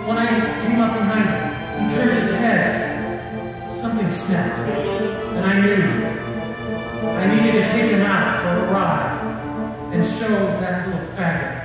When I came up behind him, he turned his head. Something snapped, and I knew I needed to take him out for a ride and show that little faggot